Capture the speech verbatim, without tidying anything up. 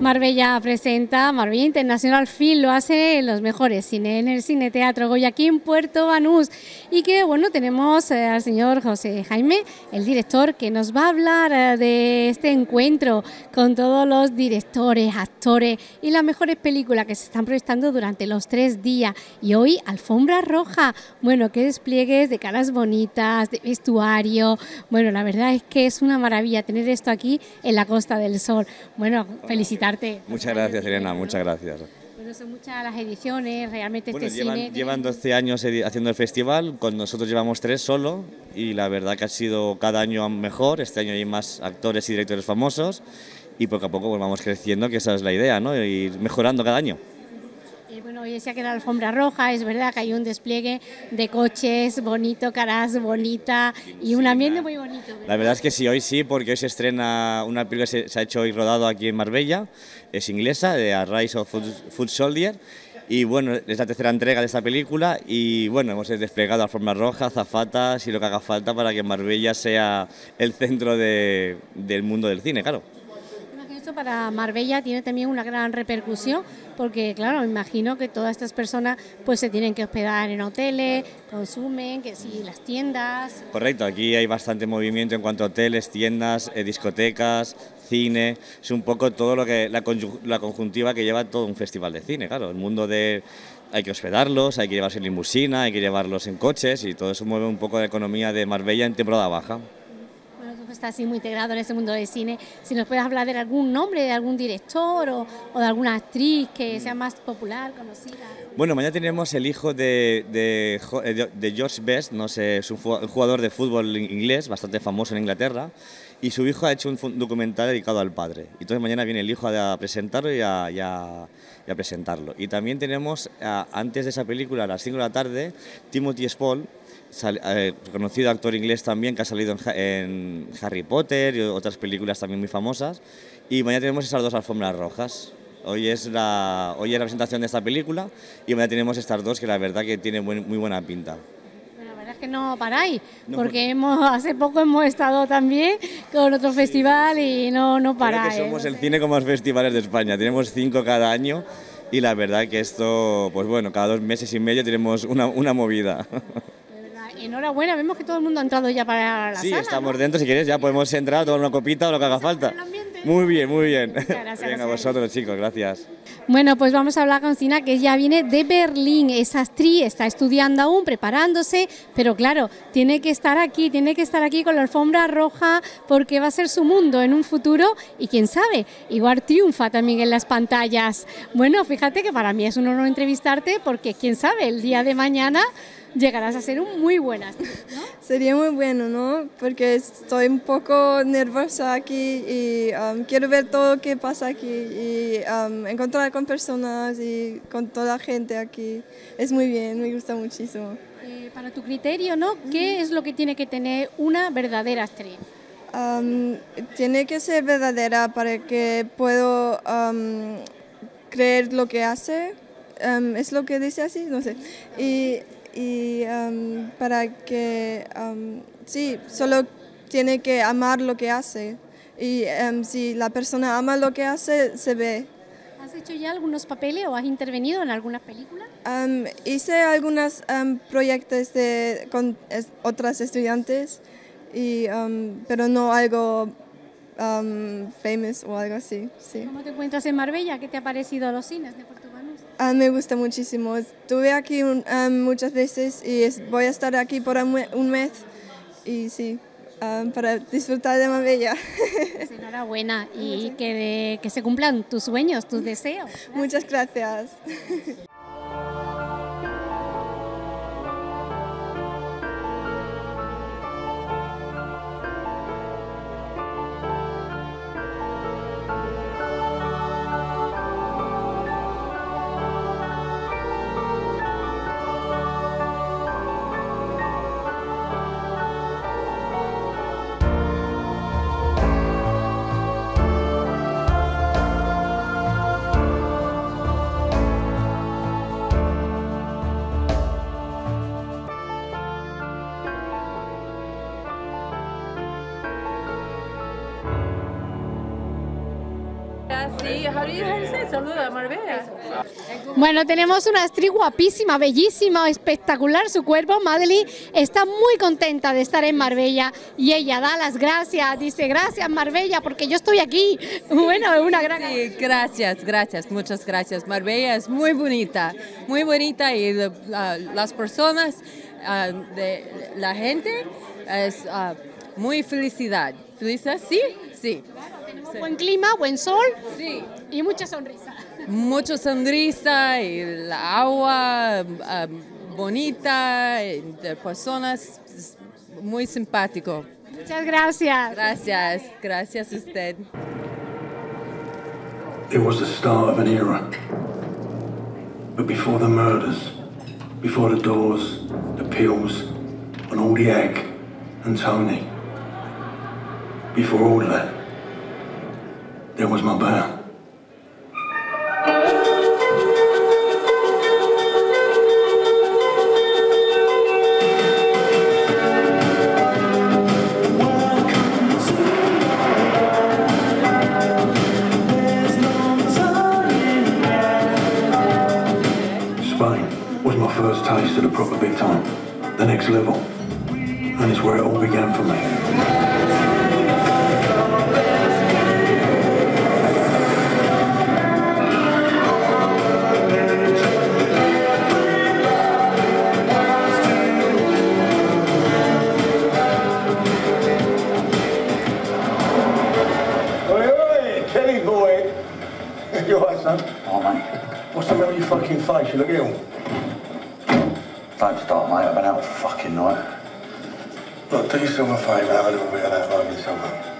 Marbella presenta Marbella International Film, lo hace en los mejores cines, en el Cine Teatro Goya, aquí en Puerto Banús. Y que bueno, tenemos eh, al señor José Jaime, el director, que nos va a hablar eh, de este encuentro con todos los directores, actores y las mejores películas que se están proyectando durante los tres días. Y hoy, alfombra roja, bueno, qué despliegues de caras bonitas, de vestuario. Bueno, la verdad es que es una maravilla tener esto aquí en la Costa del Sol. Bueno, felicitarte. Muchas gracias, Elena, muchas gracias. Bueno, son muchas las ediciones, realmente bueno, este llevan, cine... Llevan doce años haciendo el festival, con nosotros llevamos tres solo, y la verdad que ha sido cada año mejor. Este año hay más actores y directores famosos, y poco a poco pues, vamos creciendo, que esa es la idea, ¿no? Ir mejorando cada año. Eh, bueno, hoy se ha quedado la alfombra roja, es verdad que hay un despliegue de coches bonito, caras bonitas y un ambiente muy bonito, ¿verdad? La verdad es que sí, hoy sí, porque hoy se estrena una película que se, se ha hecho y rodado aquí en Marbella, es inglesa, de A Rise of Foot, Foot Soldier, y bueno, es la tercera entrega de esta película y bueno, hemos desplegado alfombra roja, azafatas y lo que haga falta para que Marbella sea el centro de, del mundo del cine, claro. Esto para Marbella tiene también una gran repercusión porque, claro, me imagino que todas estas personas pues se tienen que hospedar en hoteles, consumen, que sí, las tiendas... Correcto, aquí hay bastante movimiento en cuanto a hoteles, tiendas, eh, discotecas, cine, es un poco todo lo que la, la conjuntiva que lleva todo un festival de cine, claro, el mundo de... Hay que hospedarlos, hay que llevarse en limusina, hay que llevarlos en coches y todo eso mueve un poco la economía de Marbella en temporada baja. Está así muy integrado en ese mundo del cine. Si nos puedes hablar de algún nombre, de algún director o, o de alguna actriz que sea más popular, conocida. Bueno, mañana tenemos el hijo de, de, de George Best, no sé, es un jugador de fútbol inglés bastante famoso en Inglaterra, y su hijo ha hecho un documental dedicado al padre. Entonces mañana viene el hijo a presentarlo y a, y a, y a presentarlo. Y también tenemos, antes de esa película, a las cinco de la tarde, Timothy Spall, Eh, reconocido actor inglés también, que ha salido en, en Harry Potter y otras películas también muy famosas, y mañana tenemos esas dos alfombras rojas. Hoy es la, hoy es la presentación de esta película y mañana tenemos estas dos que la verdad que tienen buen, muy buena pinta. La verdad es que no paráis, no, porque hemos, hace poco hemos estado también con otro sí, festival y no, no paráis. Creo que somos ¿eh? el cine con más festivales de España, tenemos cinco cada año y la verdad que esto, pues bueno, cada dos meses y medio tenemos una, una movida. Enhorabuena, vemos que todo el mundo ha entrado ya para la sí, sala. Sí, estamos ¿no? dentro, si quieres ya podemos entrar, tomar una copita o lo que haga falta. Muy bien, muy bien. Gracias, venga, vosotros chicos, gracias. Bueno, pues vamos a hablar con Sina, que ya viene de Berlín, es actriz, está estudiando aún, preparándose, pero claro, tiene que estar aquí, tiene que estar aquí con la alfombra roja, porque va a ser su mundo en un futuro y quién sabe, igual triunfa también en las pantallas. Bueno, fíjate que para mí es un honor entrevistarte, porque quién sabe, el día de mañana llegarás a ser un muy buena actriz, ¿no? Sería muy bueno, ¿no? Porque estoy un poco nerviosa aquí y um, quiero ver todo lo que pasa aquí y um, encontrar con personas y con toda la gente aquí. Es muy bien, me gusta muchísimo. Eh, para tu criterio, ¿no? ¿Qué es lo que tiene que tener una verdadera actriz? Um, tiene que ser verdadera para que puedo um, creer lo que hace. Um, ¿Es lo que dice así? No sé. Y, y um, para que, um, sí, solo tiene que amar lo que hace y um, si la persona ama lo que hace, se ve. ¿Has hecho ya algunos papeles o has intervenido en algunas películas? Um, hice algunos um, proyectos de, con es, otras estudiantes, y, um, pero no algo um, famous o algo así. Sí. ¿Cómo te encuentras en Marbella? ¿Qué te ha parecido los cines de Puerto Banús? Uh, me gusta muchísimo. Estuve aquí un, um, muchas veces y es, voy a estar aquí por un mes y sí, um, para disfrutar de Marbella. Pues enhorabuena y que, de, que se cumplan tus sueños, tus deseos. Gracias. Muchas gracias. Sí, how do you say saluda, Marbella. Bueno, tenemos una actriz guapísima, bellísima, espectacular su cuerpo. Madeline está muy contenta de estar en Marbella y ella da las gracias, dice gracias Marbella porque yo estoy aquí. Bueno, es una gran... Sí, gracias, gracias, muchas gracias. Marbella es muy bonita, muy bonita y uh, las personas, uh, de la gente es uh, muy felicidad. ¿Felicidad? Sí, sí. Tenemos buen clima, buen sol Sí. y mucha sonrisa. Mucho sonrisa y el agua uh, bonita, y de personas muy simpático. Muchas gracias. Gracias, gracias a usted. It was the start of an era. But before the murders, before the doors, the pills, and all the egg and Tony, before all of that, there was my bear. Spain was my first taste of the proper big time, the next level, and it's where it all began for me. You alright, son? Oh, mate. What's the matter with your fucking face? You look ill. Don't start, mate. I've been out all fucking night. Look, do yourself a favour and have a little bit of that over yourself.